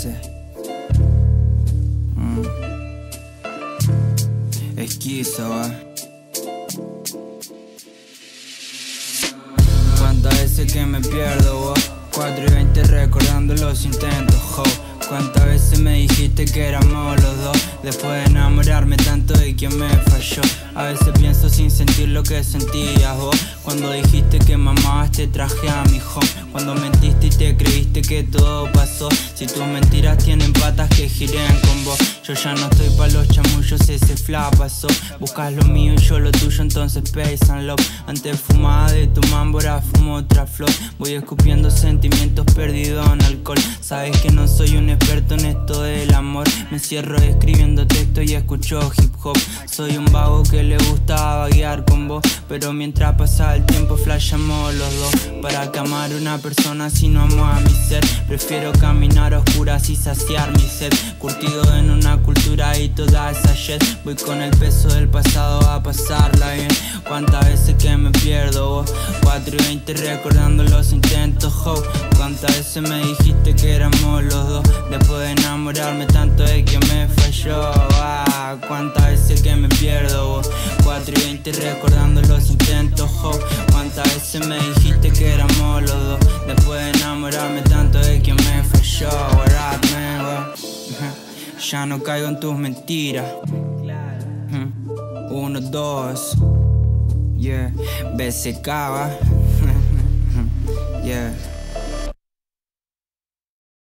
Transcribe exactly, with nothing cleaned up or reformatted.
veces. Mm. Esquizo, va. Cuántas veces que me pierdo, vos. Cuatro y veinte recordando los intentos, ho. Cuántas veces me dijiste que éramos los dos, después de enamorarme tanto de quien me falló. A veces pienso sin sentir lo que sentías vos, cuando dijiste que mamabas te traje a mi home. Cuando mentiste y te creíste que todo pasó, si tus mentiras tienen patas que giren con vos. Yo ya no estoy pa' los chamullos, ese fla pasó. Buscas lo mío y yo lo tuyo, entonces peace and love. Antes fumaba de tu mambo, ahora fumo otra flor. Voy escupiendo sentimientos perdidos en alcohol. Sabes que no soy un experto en esto del amor. Me encierro escribiendo texto y escucho hip hop. Soy un vago que le gusta vaguear con vos, pero mientras pasa el tiempo flashamos los dos. Para que amar a una persona si no amo a mi ser, prefiero caminar a oscuras y saciar mi sed. Curtido en una cultura y toda esa shit. Voy con el peso del pasado a pasarla bien. Cuántas veces que me pierdo vos. Cuatro y veinte recordando los intentos, ho. Cuántas veces me dijiste que éramos los dos, después de enamorarme tanto de que me falló. Ah, cuántas veces que me pierdo vos. Cuatro y veinte recordando los intentos, ho. Cuántas veces me dijiste que éramos los dos, después de enamorarme tanto de que me falló. What up, man, wow. Ya no caigo en tus mentiras. Uno, dos. Yeah, B C K, va. Yeah.